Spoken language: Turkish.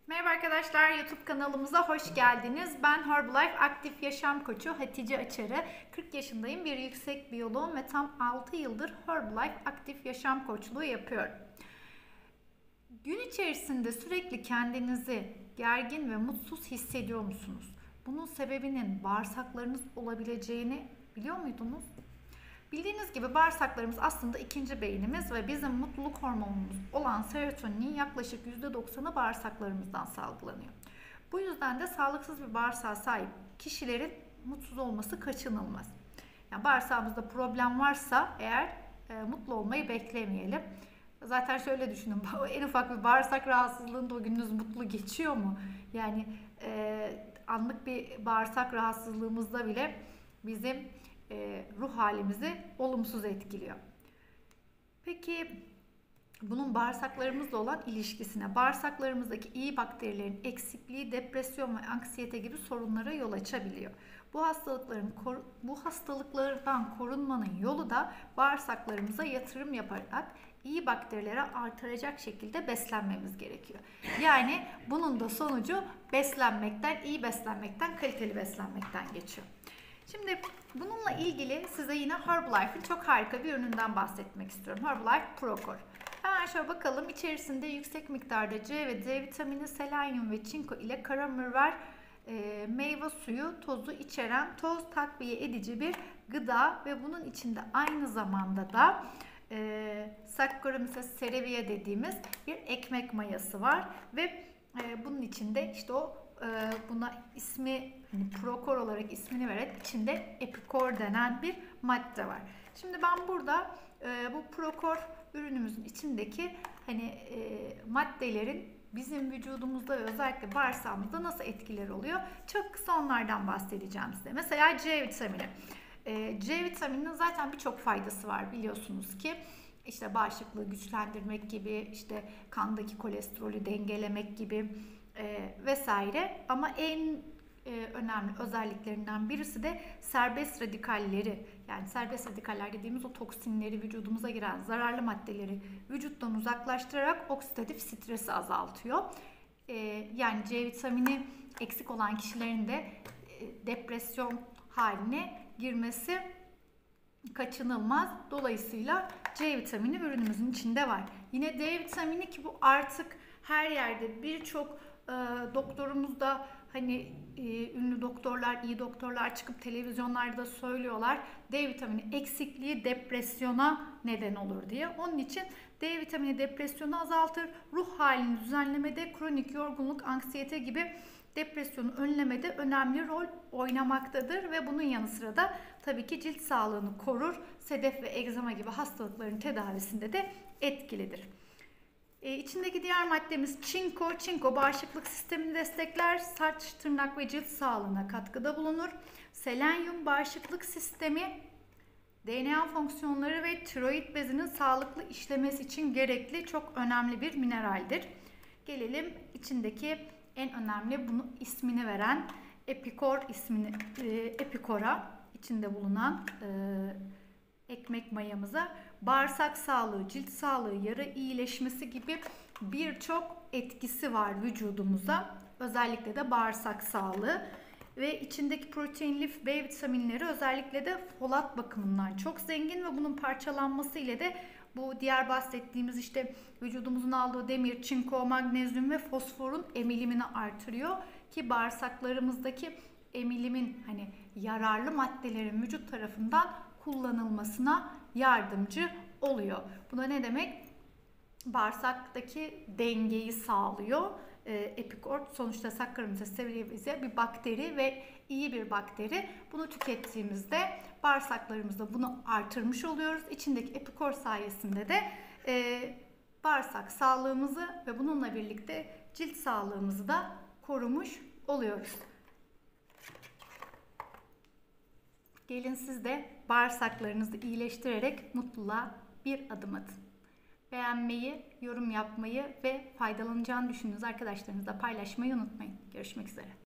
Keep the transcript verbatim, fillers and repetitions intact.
Merhaba arkadaşlar, YouTube kanalımıza hoş geldiniz. Ben Herbalife Aktif Yaşam Koçu Hatice Açarı. kırk yaşındayım, bir yüksek biyoloğum ve tam altı yıldır Herbalife Aktif Yaşam Koçluğu yapıyorum. Gün içerisinde sürekli kendinizi gergin ve mutsuz hissediyor musunuz? Bunun sebebinin bağırsaklarınız olabileceğini biliyor muydunuz? Bildiğiniz gibi bağırsaklarımız aslında ikinci beynimiz ve bizim mutluluk hormonumuz olan serotoninin yaklaşık yüzde doksanı bağırsaklarımızdan salgılanıyor. Bu yüzden de sağlıksız bir bağırsağa sahip kişilerin mutsuz olması kaçınılmaz. Yani bağırsağımızda problem varsa eğer e, mutlu olmayı beklemeyelim. Zaten şöyle düşünün, en ufak bir bağırsak rahatsızlığında o gününüz mutlu geçiyor mu? Yani e, anlık bir bağırsak rahatsızlığımızda bile bizim e, ruh halimizi olumsuz etkiliyor. Peki bunun bağırsaklarımızla olan ilişkisine, bağırsaklarımızdaki iyi bakterilerin eksikliği depresyon ve anksiyete gibi sorunlara yol açabiliyor. Bu hastalıkların bu hastalıklardan korunmanın yolu da bağırsaklarımıza yatırım yaparak iyi bakterilere artıracak şekilde beslenmemiz gerekiyor. Yani bunun da sonucu beslenmekten, iyi beslenmekten, kaliteli beslenmekten geçiyor. Şimdi bununla ilgili size yine Herbalife'in çok harika bir ürününden bahsetmek istiyorum. Herbalife ProCore. Hemen şöyle bakalım. İçerisinde yüksek miktarda C ve D vitamini, selenyum ve çinko ile kara mürver e, meyve suyu tozu içeren toz takviye edici bir gıda ve bunun içinde aynı zamanda da e, Saccharomyces cerevisiae dediğimiz bir ekmek mayası var ve e, bunun içinde işte o e, buna ismi hani ProCore olarak ismini veren içinde Epicor denen bir madde var. Şimdi ben burada e, bu ProCore ürünümüzün içindeki hani e, maddelerin bizim vücudumuzda ve özellikle bağırsağımızda nasıl etkileri oluyor? Çok kısa onlardan bahsedeceğim size. Mesela C vitamini. E, C vitamininin zaten birçok faydası var biliyorsunuz ki. İşte bağışıklığı güçlendirmek gibi, işte kandaki kolesterolü dengelemek gibi e, vesaire. Ama en e, önemli özelliklerinden birisi de serbest radikalleri, yani serbest radikaller dediğimiz o toksinleri, vücudumuza giren zararlı maddeleri vücuttan uzaklaştırarak oksidatif stresi azaltıyor. E, yani C vitamini eksik olan kişilerin de e, depresyon haline girmesi kaçınılmaz. Dolayısıyla C vitamini ürünümüzün içinde var. Yine D vitamini ki bu artık her yerde birçok e, doktorumuz da hani e, ünlü doktorlar, iyi doktorlar çıkıp televizyonlarda söylüyorlar. D vitamini eksikliği depresyona neden olur diye. Onun için D vitamini depresyonu azaltır. Ruh halini düzenlemede, kronik yorgunluk, anksiyete gibi depresyonu önlemede önemli rol oynamaktadır ve bunun yanı sıra da tabii ki cilt sağlığını korur. Sedef ve egzama gibi hastalıkların tedavisinde de etkilidir. Ee, içindeki diğer maddemiz çinko. Çinko bağışıklık sistemini destekler. Saç, tırnak ve cilt sağlığına katkıda bulunur. Selenyum bağışıklık sistemi, D N A fonksiyonları ve tiroid bezinin sağlıklı işlemesi için gerekli çok önemli bir mineraldir. Gelelim içindeki en önemli bunu ismini veren Epicor ismini e, Epicor'a, içinde bulunan e, ekmek mayamıza. Bağırsak sağlığı, cilt sağlığı, yara iyileşmesi gibi birçok etkisi var vücudumuza. Özellikle de bağırsak sağlığı ve içindeki protein, lif, B vitaminleri özellikle de folat bakımından çok zengin ve bunun parçalanması ile de bu diğer bahsettiğimiz işte vücudumuzun aldığı demir, çinko, magnezyum ve fosforun emilimini artırıyor ki bağırsaklarımızdaki emilimin hani yararlı maddelerin vücut tarafından kullanılmasına yardımcı oluyor. Bu da ne demek? Bağırsaktaki dengeyi sağlıyor. E, Epicor sonuçta Saccharomyces cerevisiae bir bakteri ve iyi bir bakteri. Bunu tükettiğimizde bağırsaklarımızda bunu artırmış oluyoruz. İçindeki Epicor sayesinde de e, bağırsak sağlığımızı ve bununla birlikte cilt sağlığımızı da korumuş oluyoruz. Gelin siz de bağırsaklarınızı iyileştirerek mutluluğa bir adım atın. Beğenmeyi, yorum yapmayı ve faydalanacağını düşündüğünüz arkadaşlarınızla paylaşmayı unutmayın. Görüşmek üzere.